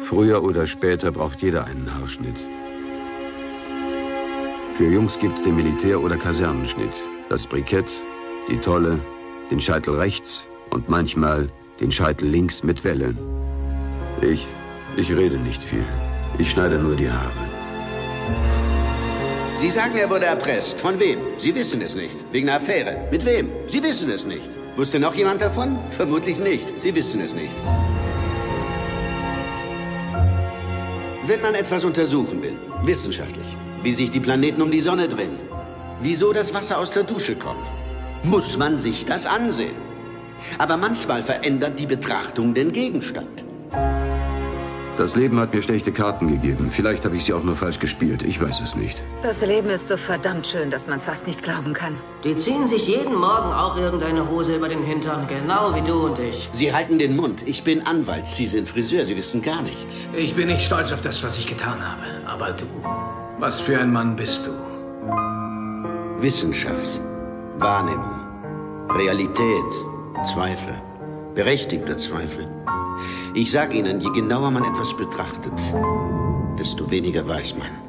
Früher oder später braucht jeder einen Haarschnitt. Für Jungs gibt's den Militär- oder Kasernenschnitt. Das Brikett, die Tolle, den Scheitel rechts und manchmal den Scheitel links mit Welle. Ich rede nicht viel. Ich schneide nur die Haare. Sie sagen, er wurde erpresst. Von wem? Sie wissen es nicht. Wegen einer Affäre. Mit wem? Sie wissen es nicht. Wusste noch jemand davon? Vermutlich nicht. Sie wissen es nicht. Wenn man etwas untersuchen will, wissenschaftlich, wie sich die Planeten um die Sonne drehen, wieso das Wasser aus der Dusche kommt, muss man sich das ansehen. Aber manchmal verändert die Betrachtung den Gegenstand. Das Leben hat mir schlechte Karten gegeben. Vielleicht habe ich sie auch nur falsch gespielt. Ich weiß es nicht. Das Leben ist so verdammt schön, dass man es fast nicht glauben kann. Die ziehen sich jeden Morgen auch irgendeine Hose über den Hintern, genau wie du und ich. Sie halten den Mund. Ich bin Anwalt. Sie sind Friseur. Sie wissen gar nichts. Ich bin nicht stolz auf das, was ich getan habe. Aber du, was für ein Mann bist du? Wissenschaft, Wahrnehmung, Realität, Zweifel, berechtigter Zweifel. Ich sage Ihnen, je genauer man etwas betrachtet, desto weniger weiß man.